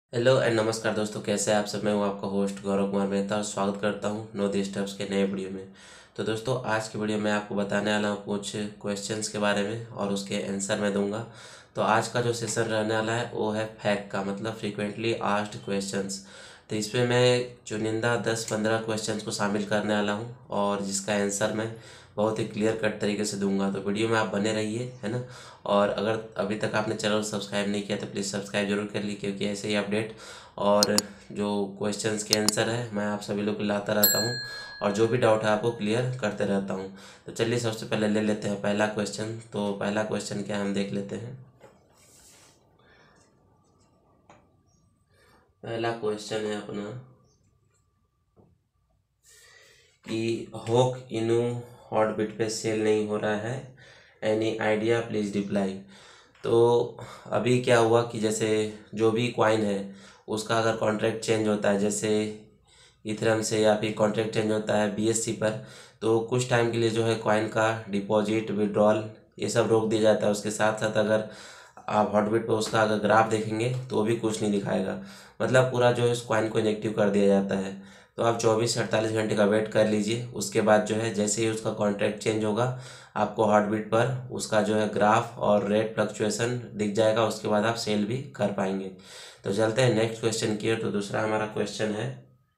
Hello and नमस्कार दोस्तों, कैसे हैं आप सब। मैं हूं आपका होस्ट गौरव कुमार मेहता और स्वागत करता हूं नो दी स्टेप्स के नए वीडियो में। तो दोस्तों, आज की वीडियो में आपको बताने वाला हूं कुछ क्वेश्चंस के बारे में और उसके आंसर मैं दूंगा। तो आज का जो सेशन रहने वाला है वो है फैक्ट का, मतलब फ्रीक्वेंटली आस्क्ड क्वेश्चंस। तो इसमें मैं चुनिंदा 10-15 क्वेश्चंस को शामिल करने वाला हूँ और जिसका आंसर मैं बहुत ही क्लियर कट तरीके से दूंगा। तो वीडियो में आप बने रहिए, है ना। और अगर अभी तक आपने चैनल सब्सक्राइब नहीं किया तो प्लीज़ सब्सक्राइब जरूर कर लीजिए, क्योंकि ऐसे ही अपडेट और जो क्वेश्चंस के आंसर है मैं आप सभी लोग को लाता रहता हूँ और जो भी डाउट है आपको क्लियर करते रहता हूँ। तो चलिए सबसे पहले ले लेते हैं पहला क्वेश्चन। तो पहला क्वेश्चन क्या है हम देख लेते हैं। पहला क्वेश्चन है अपना कि होक इनू हॉटबिट पे सेल नहीं हो रहा है, एनी आइडिया प्लीज़ रिप्लाई। तो अभी क्या हुआ कि जैसे जो भी कॉइन है उसका अगर कॉन्ट्रैक्ट चेंज होता है, जैसे इथेरियम से या फिर कॉन्ट्रैक्ट चेंज होता है बीएससी पर, तो कुछ टाइम के लिए जो है कॉइन का डिपॉजिट विड्रॉल ये सब रोक दिया जाता है। उसके साथ साथ अगर आप हॉटबिट पे उसका अगर ग्राफ देखेंगे तो वो भी कुछ नहीं दिखाएगा, मतलब पूरा जो है उस कॉइन को इनेक्टिव कर दिया जाता है। तो आप 24 से 48 घंटे का वेट कर लीजिए। उसके बाद जो है जैसे ही उसका कॉन्ट्रैक्ट चेंज होगा आपको हॉटबिट पर उसका जो है ग्राफ और रेट फ्लक्चुएशन दिख जाएगा। उसके बाद आप सेल भी कर पाएंगे। तो चलते हैं नेक्स्ट क्वेश्चन की ओर। तो दूसरा हमारा क्वेश्चन है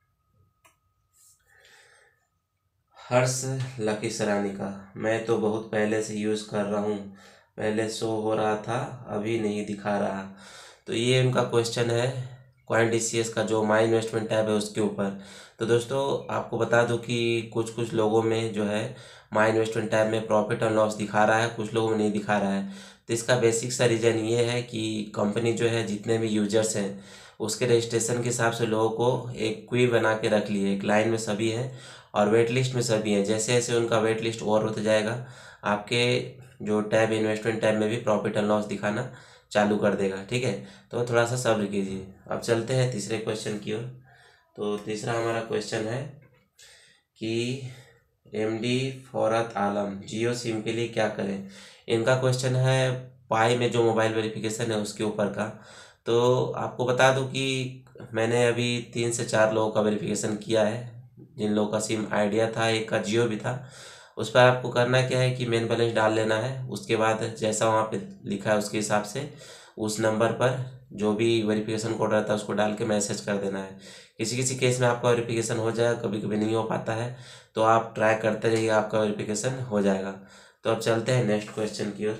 हर्ष लकी सरानी का। मैं तो बहुत पहले से यूज़ कर रहा हूँ, पहले शो हो रहा था अभी नहीं दिखा रहा। तो ये उनका क्वेश्चन है कॉइन डीसीएस का जो माई इन्वेस्टमेंट टैब है उसके ऊपर। तो दोस्तों आपको बता दूं कि कुछ कुछ लोगों में जो है माई इन्वेस्टमेंट टैब में प्रॉफिट और लॉस दिखा रहा है, कुछ लोगों में नहीं दिखा रहा है। तो इसका बेसिक सा रीज़न ये है कि कंपनी जो है जितने भी यूजर्स हैं उसके रजिस्ट्रेशन के हिसाब से लोगों को एक क्यू बना के रख ली है, एक लाइन में सभी हैं और वेट लिस्ट में सभी हैं। जैसे जैसे उनका वेट लिस्ट ओवर होता जाएगा आपके जो टैब इन्वेस्टमेंट टैब में भी प्रॉफिट एंड लॉस दिखाना चालू कर देगा, ठीक है। तो थोड़ा सा सब्र कीजिए। अब चलते हैं तीसरे क्वेश्चन की ओर। तो तीसरा हमारा क्वेश्चन है कि एमडी फौरत आलम जियो सिम के लिए क्या करें। इनका क्वेश्चन है पाई में जो मोबाइल वेरिफिकेशन है उसके ऊपर का। तो आपको बता दूं कि मैंने अभी 3 से 4 लोगों का वेरिफिकेशन किया है, जिन लोगों का सिम आइडिया था, एक का जियो भी था। उस पर आपको करना क्या है कि मेन बैलेंस डाल लेना है। उसके बाद जैसा वहाँ पे लिखा है उसके हिसाब से उस नंबर पर जो भी वेरिफिकेशन कोड रहता है उसको डाल के मैसेज कर देना है। किसी किसी केस में आपका वेरिफिकेशन हो जाएगा, कभी कभी नहीं हो पाता है। तो आप ट्राई करते रहिए, आपका वेरिफिकेशन हो जाएगा। तो अब चलते हैं नेक्स्ट क्वेश्चन की ओर।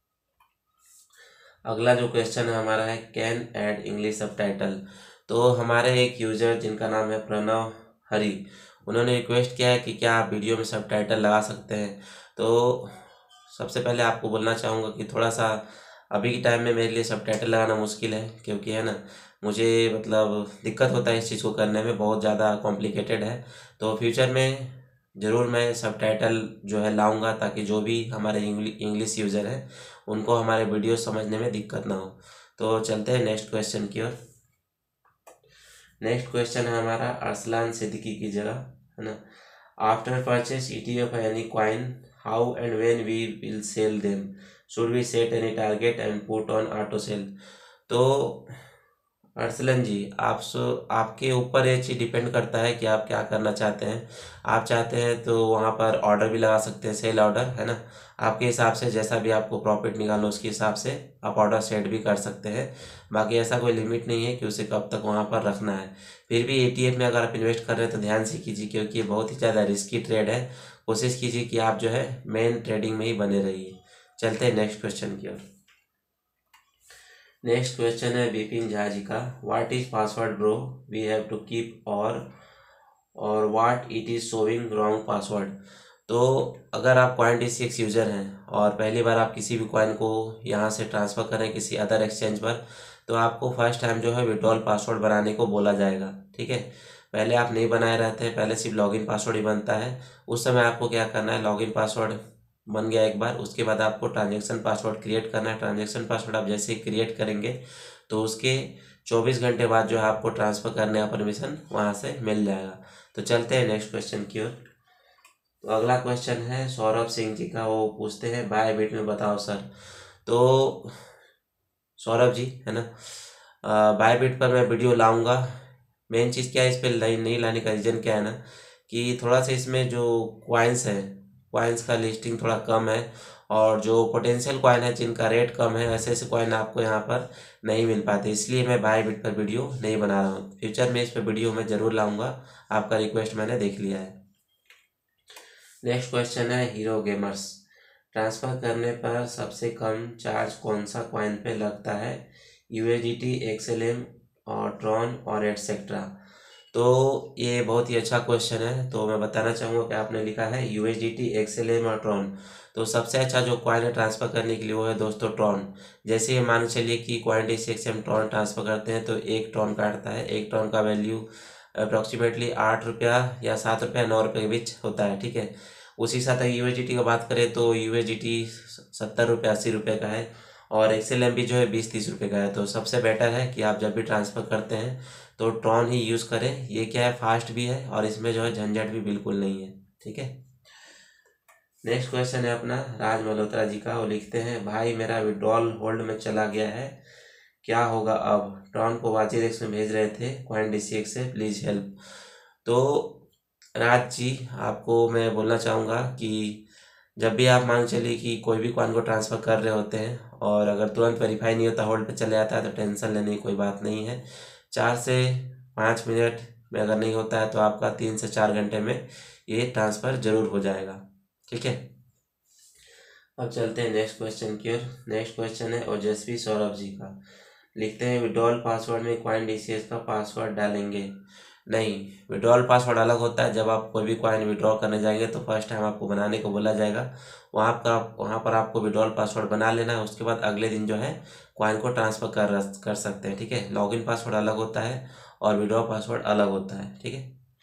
अगला जो क्वेश्चन है हमारा है कैन ऐड इंग्लिश सबटाइटल। तो हमारे एक यूजर जिनका नाम है प्रणव हरी, उन्होंने रिक्वेस्ट किया है कि क्या आप वीडियो में सबटाइटल लगा सकते हैं। तो सबसे पहले आपको बोलना चाहूँगा कि थोड़ा सा अभी के टाइम में मेरे लिए सबटाइटल लगाना मुश्किल है, क्योंकि है ना मुझे मतलब दिक्कत होता है इस चीज़ को करने में, बहुत ज़्यादा कॉम्प्लिकेटेड है। तो फ्यूचर में ज़रूर मैं सबटाइटल जो है लाऊंगा, ताकि जो भी हमारे इंग्लिश यूज़र हैं उनको हमारे वीडियो समझने में दिक्कत ना हो। तो चलते हैं नेक्स्ट क्वेश्चन की ओर। नेक्स्ट क्वेश्चन है हमारा अरसलान सिद्दीकी की जगह, है ना। After purchase ETF any coin, how and when we will sell them, should we set any target and put on auto sell. तो अर्सलन जी, आपके ऊपर ये चीज़ डिपेंड करता है कि आप क्या करना चाहते हैं। आप चाहते हैं तो वहाँ पर ऑर्डर भी लगा सकते हैं, सेल ऑर्डर, है ना। आपके हिसाब से जैसा भी आपको प्रॉफिट निकालना उसके हिसाब से आप ऑर्डर सेट भी कर सकते हैं। बाकी ऐसा कोई लिमिट नहीं है कि उसे कब तक वहाँ पर रखना है। फिर भी एटीएफ में अगर आप इन्वेस्ट कर रहे हैं तो ध्यान से कीजिए, क्योंकि ये बहुत ही ज़्यादा रिस्की ट्रेड है। कोशिश कीजिए कि आप जो है मेन ट्रेडिंग में ही बने रहिए। चलते हैं नेक्स्ट क्वेश्चन की ओर। नेक्स्ट क्वेश्चन है विपिन झा जी का। What is password bro, we have to keep और what it is showing wrong password. तो अगर आप कॉइन डी6 यूज़र हैं और पहली बार आप किसी भी कॉइन को यहाँ से ट्रांसफ़र करें किसी अदर एक्सचेंज पर, तो आपको फर्स्ट टाइम जो है विड्रॉल पासवर्ड बनाने को बोला जाएगा, ठीक है। पहले आप नहीं बनाए रहते हैं, पहले सिर्फ लॉगिन पासवर्ड ही बनता है। उस समय आपको क्या करना है, लॉगिन पासवर्ड बन गया एक बार, उसके बाद आपको ट्रांजेक्शन पासवर्ड क्रिएट करना है। ट्रांजेक्शन पासवर्ड आप जैसे ही क्रिएट करेंगे तो उसके 24 घंटे बाद जो है आपको ट्रांसफ़र करने का परमिशन वहाँ से मिल जाएगा। तो चलते हैं नेक्स्ट क्वेश्चन की ओर। तो अगला क्वेश्चन है सौरभ सिंह जी का। वो पूछते हैं बाय बिट में बताओ सर। तो सौरभ जी, है ना, बायबिट पर मैं वीडियो लाऊंगा। मेन चीज़ क्या है, इस पर नहीं लाने का रीज़न क्या है ना, कि थोड़ा सा इसमें जो कॉइन्स है, कॉइन्स का लिस्टिंग थोड़ा कम है, और जो पोटेंशियल कॉइन है जिनका रेट कम है, ऐसे ऐसे कॉइन आपको यहाँ पर नहीं मिल पाते, इसलिए मैं बायबिट पर वीडियो नहीं बना रहा हूँ। फ्यूचर में इस पर वीडियो मैं ज़रूर लाऊंगा, आपका रिक्वेस्ट मैंने देख लिया है। नेक्स्ट क्वेश्चन है, हीरो गेमर्स, ट्रांसफ़र करने पर सबसे कम चार्ज कौन सा कॉइन पे लगता है? USDT, XLM और ट्रॉन और एटसेट्रा। तो ये बहुत ही अच्छा क्वेश्चन है। तो मैं बताना चाहूँगा कि आपने लिखा है USDT, XLM और ट्रॉन। तो सबसे अच्छा जो कॉइन है ट्रांसफ़र करने के लिए वो है दोस्तों ट्रॉन। जैसे ये मान चलिए कि CoinDCX से हम ट्रॉन ट्रांसफ़र करते हैं तो एक ट्रॉन काटता है। एक ट्रॉन का वैल्यू अप्रॉक्सीमेटली 8 रुपया या 7 रुपया 9 रुपये के बीच होता है, ठीक है। उसी साथ USDT का बात करें तो USDT 70 रुपये 80 रुपये का है, और XLM भी जो है 20-30 रुपये का है। तो सबसे बेटर है कि आप जब भी ट्रांसफ़र करते हैं तो ट्रॉन ही यूज़ करें। ये क्या है, फास्ट भी है और इसमें जो है झंझट भी बिल्कुल नहीं है, ठीक है। नेक्स्ट क्वेश्चन है अपना राज मल्होत्रा जी का। वो लिखते हैं, भाई मेरा विड्रॉल होल्ड में चला गया है, क्या होगा अब? ट्रॉन को WazirX में भेज रहे थे CoinDCX से, प्लीज़ हेल्प। तो राज जी, आपको मैं बोलना चाहूँगा कि जब भी आप मान चलिए कि कोई भी कॉइन को ट्रांसफ़र कर रहे होते हैं और अगर तुरंत वेरीफाई नहीं होता, होल्ड पे चले जाता है, तो टेंशन लेने की कोई बात नहीं है। 4 से 5 मिनट में अगर नहीं होता है तो आपका 3 से 4 घंटे में ये ट्रांसफ़र ज़रूर हो जाएगा, ठीक है। अब चलते हैं नेक्स्ट क्वेश्चन की ओर। नेक्स्ट क्वेश्चन है ओजस्वी सौरभ जी का। लिखते हैं, विड्रॉल पासवर्ड में CoinDCX का पासवर्ड डालेंगे? नहीं, विड्रॉल पासवर्ड अलग होता है। जब आप कोई भी कॉइन विड्रॉ करने जाएंगे तो फर्स्ट टाइम आपको बनाने को बोला जाएगा, वहाँ पर आपको विड्रॉल पासवर्ड बना लेना है। उसके बाद अगले दिन जो है कॉइन को ट्रांसफ़र कर सकते हैं, ठीक है। लॉगिन पासवर्ड अलग होता है और विड्रॉ पासवर्ड अलग होता है, ठीक है।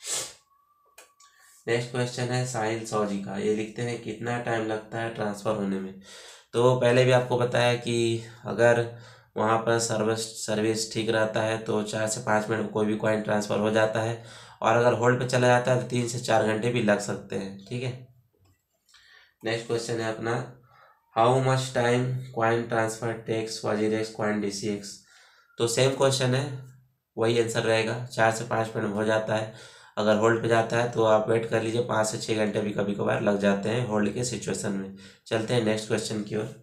नेक्स्ट क्वेश्चन है साहिल सौजी का। ये लिखते हैं, कितना टाइम लगता है ट्रांसफ़र होने में? तो पहले भी आपको बताया कि अगर वहाँ पर सर्विस ठीक रहता है तो 4 से 5 मिनट में कोई भी कॉइन ट्रांसफ़र हो जाता है, और अगर होल्ड पे चला जाता है तो 3 से 4 घंटे भी लग सकते हैं, ठीक है। नेक्स्ट क्वेश्चन है अपना, how much time coin transfer takes WazirX CoinDCX? तो सेम क्वेश्चन है, वही आंसर रहेगा, 4 से 5 मिनट में हो जाता है। अगर होल्ड पे जाता है तो आप वेट कर लीजिए, 5 से 6 घंटे भी कभी कभार लग जाते हैं होल्ड के सिचुएशन में। चलते हैं नेक्स्ट क्वेश्चन की ओर।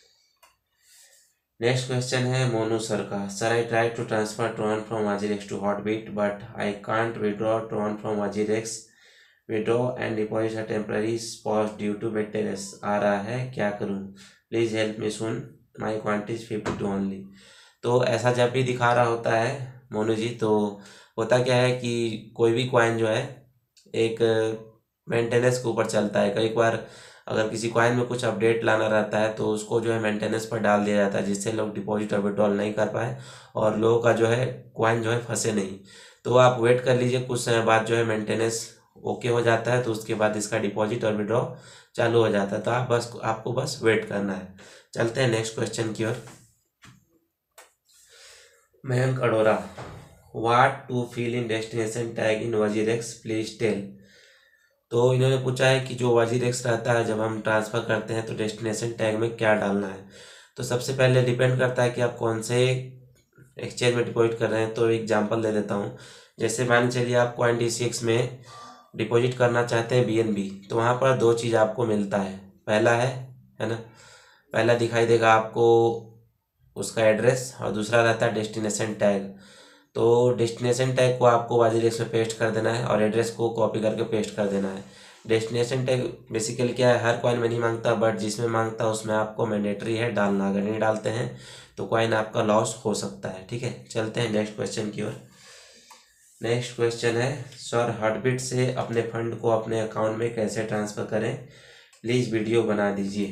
नेक्स्ट क्वेश्चन है मोनू सर का। Sir, I try to transfer Tron from WazirX to Hotbit but I can't withdraw Tron from WazirX। Withdraw and deposit a temporary pause due to maintenance आ रहा है, क्या करूं? Please help me soon, my quantity 52 only. तो ऐसा जब भी दिखा रहा होता है मोनू जी, तो होता क्या है कि कोई भी कॉइन जो है एक मेंटेनेंस के ऊपर चलता है। कई बार अगर किसी कॉइन में कुछ अपडेट लाना रहता है तो उसको जो है मेंटेनेंस पर डाल दिया जाता है, जिससे लोग डिपॉजिट और विड्रॉल नहीं कर पाए और लोगों का जो है कॉइन जो है फंसे नहीं। तो आप वेट कर लीजिए, कुछ समय बाद जो है मेंटेनेंस ओके हो जाता है, तो उसके बाद इसका डिपॉजिट और विड्रॉ चालू हो जाता है। तो आपको बस वेट करना है। चलते हैं नेक्स्ट क्वेश्चन की ओर। Mayank Arora, what to fill in destination tag in WazirX, please tell. तो इन्होंने पूछा है कि जो WazirX रहता है जब हम ट्रांसफ़र करते हैं तो डेस्टिनेशन टैग में क्या डालना है। तो सबसे पहले डिपेंड करता है कि आप कौन से एक्सचेंज में डिपॉजिट कर रहे हैं। तो एग्जांपल दे देता हूँ, जैसे मान चलिए आप CoinDCX में डिपॉजिट करना चाहते हैं BNB, तो वहाँ पर 2 चीज़ आपको मिलता है। पहला है ना, पहला दिखाई देगा आपको उसका एड्रेस, और दूसरा रहता है डेस्टिनेशन टैग। तो डेस्टिनेशन टैग को आपको WazirX में पेस्ट कर देना है और एड्रेस को कॉपी करके पेस्ट कर देना है। डेस्टिनेशन टैग बेसिकली क्या है, हर कॉइन में नहीं मांगता, बट जिसमें मांगता है उसमें आपको मैंडेटरी है डालना। अगर नहीं डालते हैं तो कॉइन आपका लॉस हो सकता है, ठीक है। चलते हैं नेक्स्ट क्वेश्चन की ओर। नेक्स्ट क्वेश्चन है, सर हॉटबिट से अपने फंड को अपने अकाउंट में कैसे ट्रांसफ़र करें, प्लीज़ वीडियो बना दीजिए।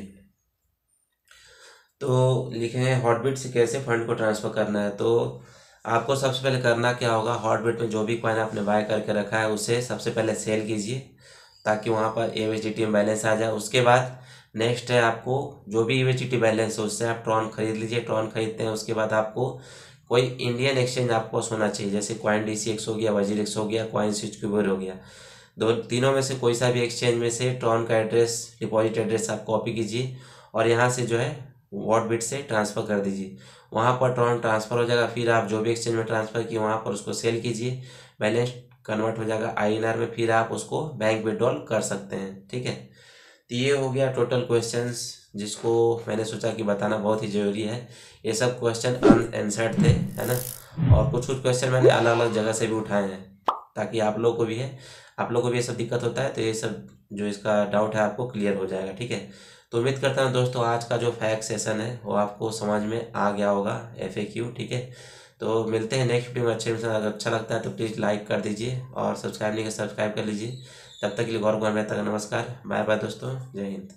तो लिखे हैं हॉटबिट से कैसे फंड को ट्रांसफ़र करना है। तो आपको सबसे पहले करना क्या होगा, हॉटबिट में जो भी कॉइन आपने बाय करके रखा है उसे सबसे पहले सेल कीजिए ताकि वहाँ पर USDT में बैलेंस आ जाए। उसके बाद नेक्स्ट है, आपको जो भी USDT बैलेंस है उससे आप ट्रॉन खरीद लीजिए। ट्रॉन खरीदते हैं उसके बाद आपको कोई इंडियन एक्सचेंज आपको होना चाहिए, जैसे CoinDCX हो गया, WazirX हो गया, CoinSwitchQuber हो गया। तीनों में से कोई सा भी एक्सचेंज में से ट्रॉन का एड्रेस, डिपॉजिट एड्रेस आप कॉपी कीजिए और यहाँ से जो है वॉट से ट्रांसफ़र कर दीजिए। वहाँ पर ट्रांसफ़र हो जाएगा। फिर आप जो भी एक्सचेंज में ट्रांसफ़र किए वहाँ पर उसको सेल कीजिए, बैलेंस कन्वर्ट हो जाएगा INR में, फिर आप उसको बैंक विड्रॉल कर सकते हैं। ठीक है, तो ये हो गया टोटल क्वेश्चंस जिसको मैंने सोचा कि बताना बहुत ही ज़रूरी है। ये सब क्वेश्चन अनआंसर्ड थे, है ना, और कुछ कुछ क्वेश्चन मैंने अलग अलग जगह से भी उठाए हैं ताकि आप लोग को भी ये सब दिक्कत होता है तो ये सब जो इसका डाउट है आपको क्लियर हो जाएगा। ठीक है, तो उम्मीद करता हूँ दोस्तों आज का जो फैक्ट सेशन है वो आपको समझ में आ गया होगा, FAQ। ठीक है, तो मिलते हैं नेक्स्ट वीडियो में अच्छे से। अगर अच्छा लगता है तो प्लीज़ लाइक कर दीजिए और सब्सक्राइब नहीं कर सब्सक्राइब कर लीजिए। तब तक के लिए गौरव गौर मेहता का नमस्कार, बाय बाय दोस्तों, जय हिंद।